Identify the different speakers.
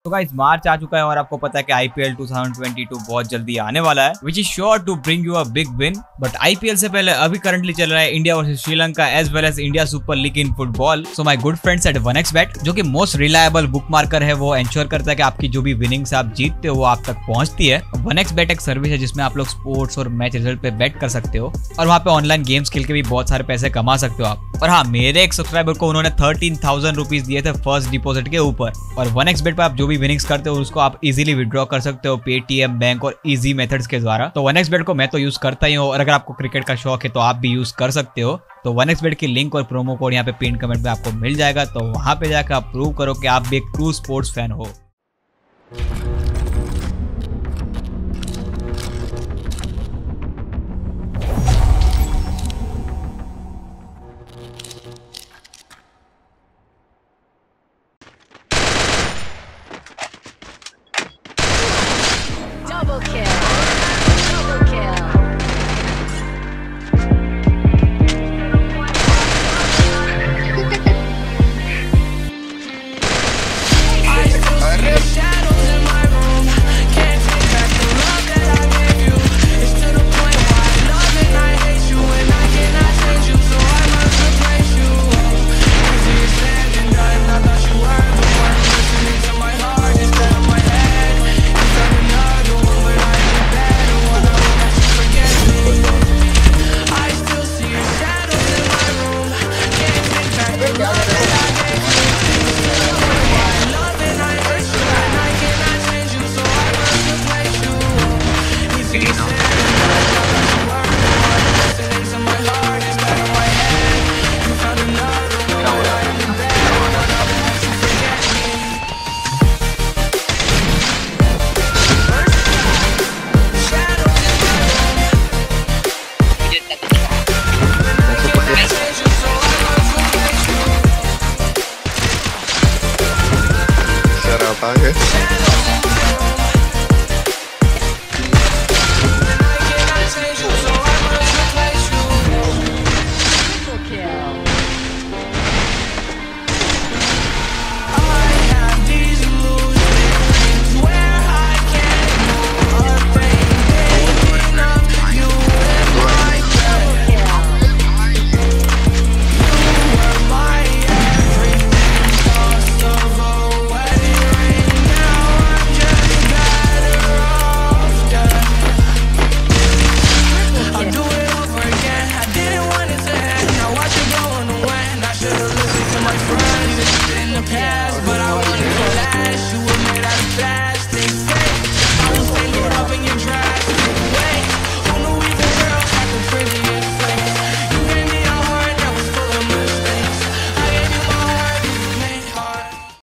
Speaker 1: तो गाइस मार्च आ चुका है और आपको पता है कि आईपीएल 2022 बहुत जल्दी आने वाला है, which is sure to bring you a big win. But IPL से पहले अभी करंटली चल रहा है India versus Sri Lanka as well as India super league in football. So my good friends at 1xbet, जो कि मोस्ट रिलायबल बुक मार्कर है, वो एंश्योर करता है कि आपकी जो भी विनिंग्स आप जीतते हो वो आप तक पहुंचती है। 1xbet एक सर्विस है जिसमें आप लोग स्पोर्ट्स और मैच रिजल्ट पे बेट कर सकते हो और वहाँ पे ऑनलाइन गेम्स खेल के भी बहुत सारे पैसे कमा सकते हो आप। और हाँ, मेरे एक सब्सक्राइबर को उन्होंने 13,000 रुपीज दिए थे फर्स्ट डिपॉजिट के ऊपर। और 1xbet पे आप जो भी विनिंग्स करते हो उसको आप इजीली विड्रॉ कर सकते हो पेटीएम, बैंक और इजी मेथड्स के द्वारा। तो 1xbet को मैं तो यूज करता ही हूँ और अगर आपको क्रिकेट का शौक है तो आप भी यूज कर सकते हो। तो 1xbet की लिंक और प्रोमो कोड यहाँ पे पिन कमेंट में आपको मिल जाएगा, तो वहां पे जाकर आप प्रूव करो कि आप भी एक ट्रू स्पोर्ट्स फैन हो।
Speaker 2: Double kill. Double kill. I still see shadows in my room. Can't take back the love that I gave you. It's to the point where I love and I hate you, and I cannot change you, so I must replace you. Easy as said and done. I thought you were the one listening to my heart instead of my head. You found another one, but I am the better one. I hope that you forget me. I still see shadows in my room. Can't take back the love that I gave you. It's to the point where I love and I hate you, and I cannot change you, so I must replace you. Easy as said and done. I thought you were the one listening to my heart instead of my head. You found another one, but I am the better one. I hope that you forget me. Shadows in my room. I cannot change you, so I must replace you.
Speaker 3: Será pague.